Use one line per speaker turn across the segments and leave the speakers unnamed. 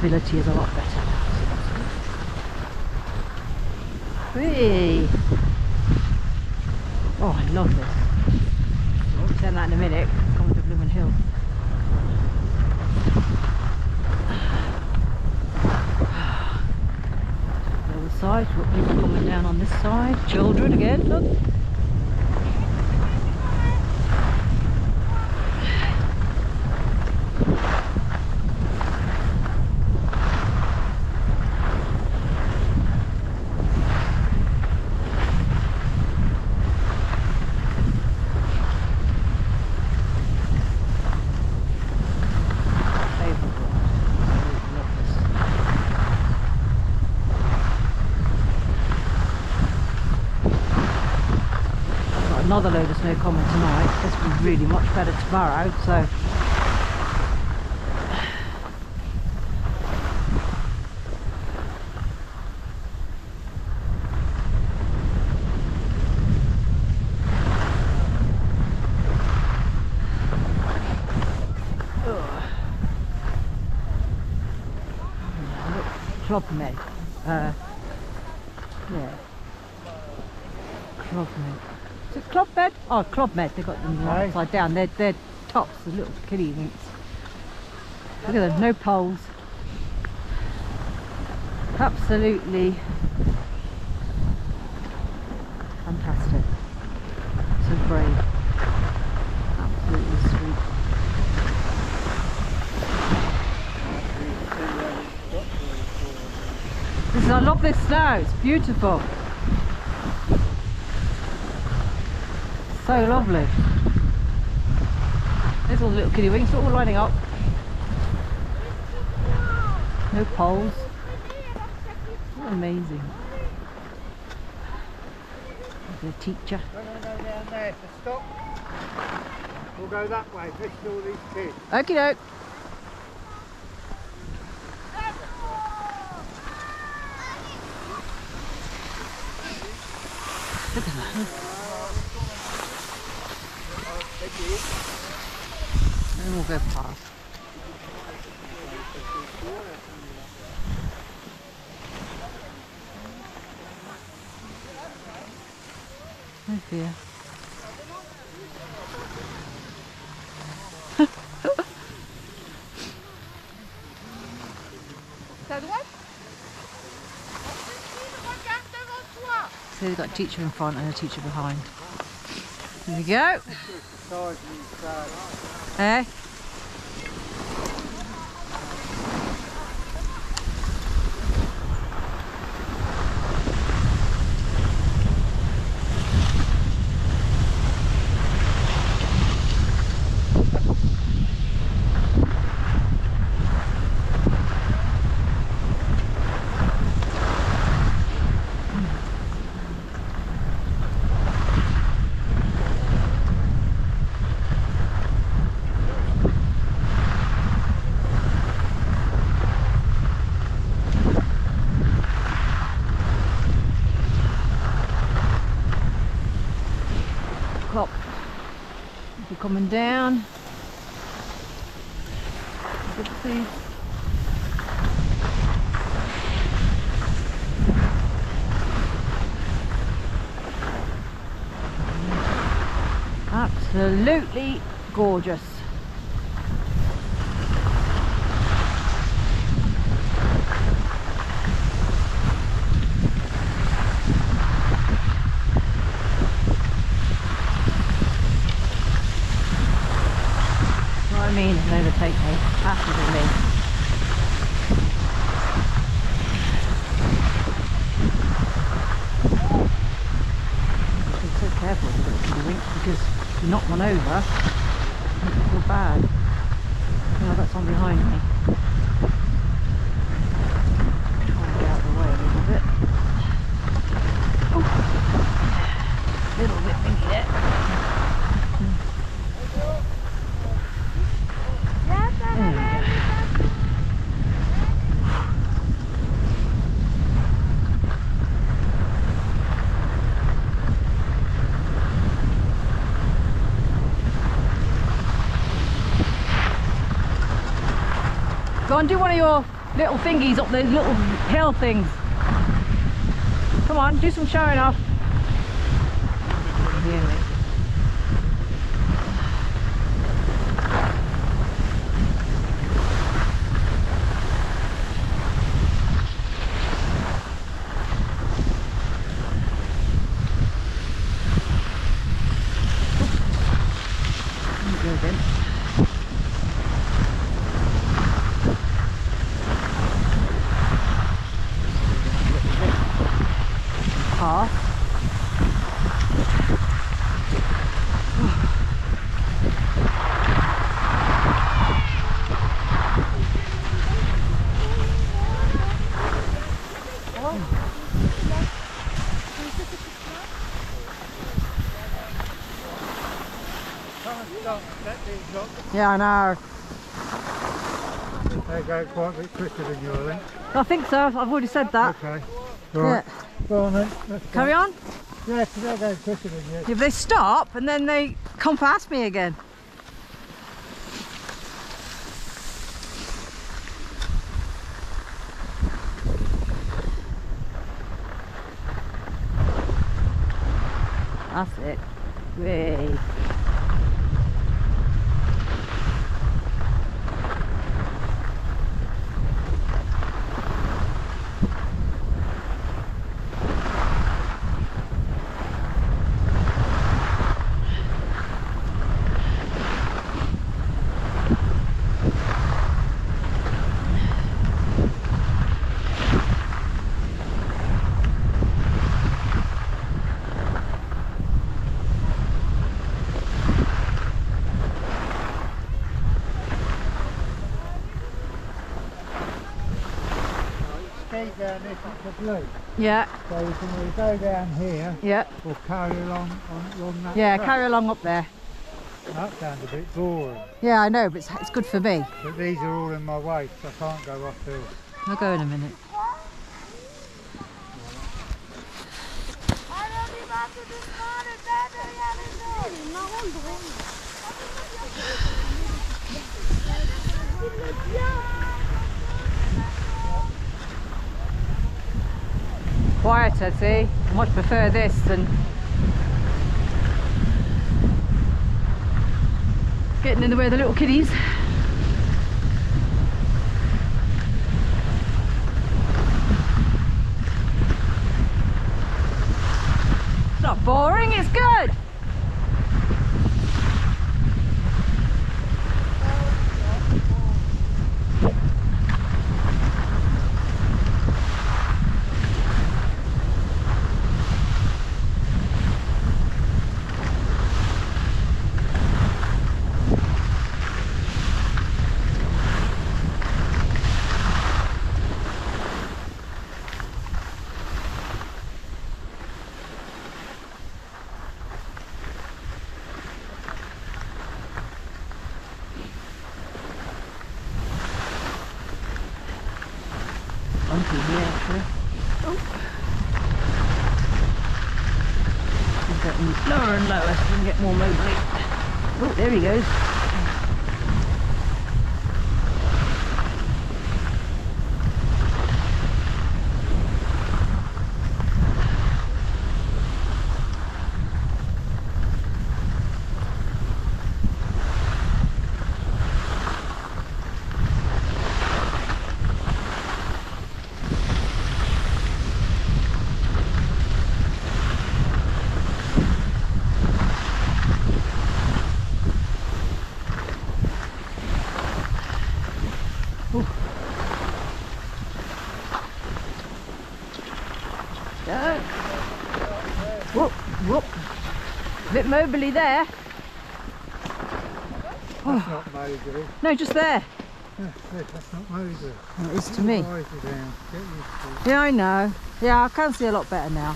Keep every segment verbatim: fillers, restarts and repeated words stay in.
visibility is a lot better now. Whee! Oh, I love this. I'll turn that in a minute. Come to Bloomin' Hill. The other side, got people coming down on this side. Children again, look. Another load of snow coming tonight. This will be really much better tomorrow, so Clobmed. Uh, yeah. Clobmed. Is it Clobmed? Oh, Clobmed. They've got them right upside down. They're, they're tops, the little kiddie winks. Look at them, no poles. Absolutely fantastic. So brave. Absolutely sweet. This is, I love this snow, it's beautiful. So lovely. There's all the little kiddie wings, all lining up. No poles. Amazing. There's a teacher.
No, no, no, down there, so stop. We'll go that way, listen to all these kids.
Okie doke. Look at that. And we'll go past. No fear. So they've got a teacher in front and a teacher behind. There we go. Eh? Clop. You're coming down. Good to see. Absolutely gorgeous. I mean, and overtake me, absolutely. Be so careful with the winks because if you knock one over, it will feel bad. Oh, that's on behind me. Try and get out of the way a little bit. Oh. A little bit winky there. Go on, do one of your little thingies up those little hill things. Come on, do some showing off. Yeah. Yeah, I know.
They go quite a bit quicker than you, I think.
I think so. I've already said that.
Okay. Right.
Yeah.
Go on then. Let's
Carry
go.
on.
Yeah, because they're going quicker than you.
If they stop and then they come past me again. That's it. Way.
Down this, it's a blue.
Yeah.
So you can either go down here
Yeah.
or carry along on along that
Yeah,
track.
carry along up there.
That sounds a bit boring.
Yeah, I know, but it's, it's good for me.
But these are all in my way, so I can't go off hill.
I'll go in a minute. Quieter, see? I much prefer this than getting in the way of the little kiddies. It's not boring, it's good. Monkey here actually. Oh. He's getting lower and lower so we can get more mobility. Oh, there he goes. Go. Whoop, whoop. Bit mobily there.
That's oh. not mobile.
No, just there.
That's, that's not mobile.
Well, it is to me.
Down. Get used to it.
Yeah, I know. Yeah, I can see a lot better now.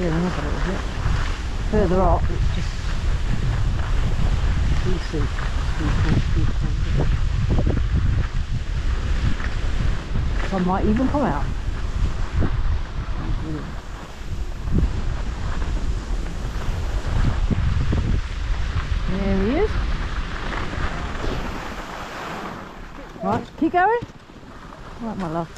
clearing up a little bit. Further up, it's just easy. Some might even come out. There he is. Right, keep going. Right, my love.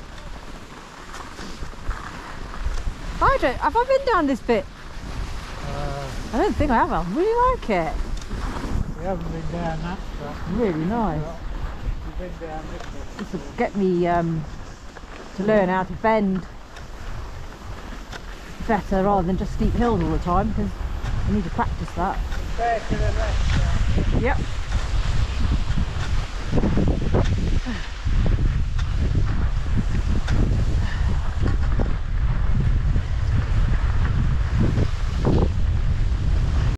I don't, have I been down this bit?
Uh,
I don't think I have. I really like it.
we haven't been down that track.
Really nice.
We've been down this one.
This will get me um, to learn how to bend better rather than just steep hills all the time, because I need to practice that.
Fair to the left.
Yep.